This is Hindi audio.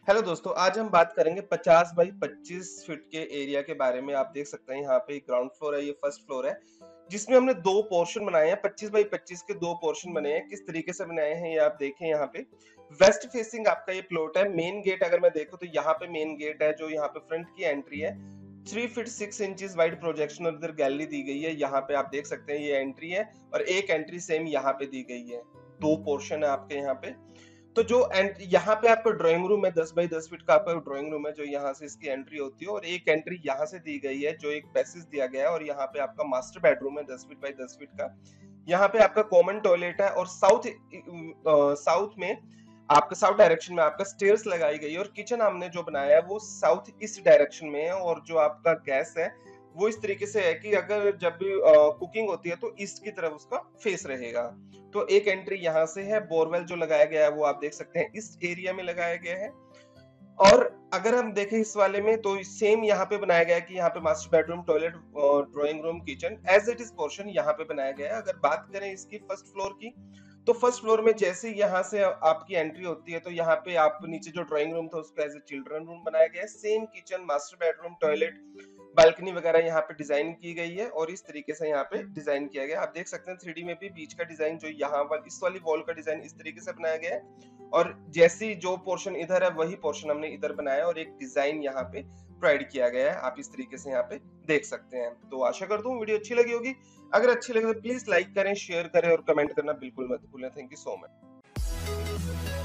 हेलो दोस्तों, आज हम बात करेंगे 50 बाई 25 फीट के एरिया के बारे में। आप देख सकते हैं यहाँ पे ग्राउंड फ्लोर है, ये फर्स्ट फ्लोर है, जिसमें हमने दो पोर्शन बनाए हैं। 25 बाई 25 के दो पोर्शन बने हैं। किस तरीके से बनाए हैं ये आप देखें। यहाँ पे वेस्ट फेसिंग आपका ये प्लॉट है। मेन गेट अगर मैं देखूं तो यहाँ पे मेन गेट है, जो यहाँ पे फ्रंट की एंट्री है। 3 फीट 6 इंचेस वाइड प्रोजेक्शन और इधर गैलरी दी गई है। यहाँ पे आप देख सकते हैं ये एंट्री है, और एक एंट्री सेम यहाँ पे दी गई है। दो पोर्शन है आपके यहाँ पे। तो जो एंड यहाँ पे आपका ड्राइंग रूम है, 10 बाई 10 फीट का आपका ड्राइंग रूम है, जो यहाँ से इसकी एंट्री होती है, और एक एंट्री यहाँ से दी गई है, जो एक पैसेज दिया गया है। और यहाँ पे आपका मास्टर बेडरूम है 10 फीट बाई 10 फीट का। यहाँ पे आपका कॉमन टॉयलेट है, और साउथ में आपका साउथ डायरेक्शन में आपका स्टेयर्स लगाई गई है। और किचन हमने जो बनाया है वो साउथ ईस्ट डायरेक्शन में है। और जो आपका गैस है वो इस तरीके से है कि अगर जब भी कुकिंग होती है तो ईस्ट की तरफ उसका फेस रहेगा। तो एक एंट्री यहाँ से है। बोरवेल जो लगाया गया है वो आप देख सकते हैं इस एरिया में लगाया गया है। और अगर हम देखें इस वाले में तो सेम यहाँ पे बनाया गया है कि यहाँ पे master bedroom, toilet, drawing room, kitchen as it is portion यहाँ पे बनाया गया है। अगर बात करें इसकी फर्स्ट फ्लोर की, तो फर्स्ट फ्लोर में जैसे ही यहाँ से आपकी एंट्री होती है तो यहाँ पे आप नीचे जो ड्राइंग रूम था उसको एज ए चिल्ड्रन रूम बनाया गया है। Same kitchen, master bedroom, toilet, balcony वगैरह यहाँ पे डिजाइन की गई है, और इस तरीके से यहाँ पे डिजाइन किया गया है। आप देख सकते हैं 3D में भी बीच का डिजाइन, जो यहाँ पर इस वाली वॉल का डिजाइन इस तरीके से बनाया गया है। और जैसी जो पोर्शन इधर है वही पोर्शन हमने इधर बनाया, और एक डिजाइन यहाँ पे प्रोवाइड किया गया है। आप इस तरीके से यहाँ पे देख सकते हैं। तो आशा करता हूँ वीडियो अच्छी लगी होगी। अगर अच्छी लगे तो प्लीज लाइक करें, शेयर करें और कमेंट करना बिल्कुल मत भूलें। Thank you so much.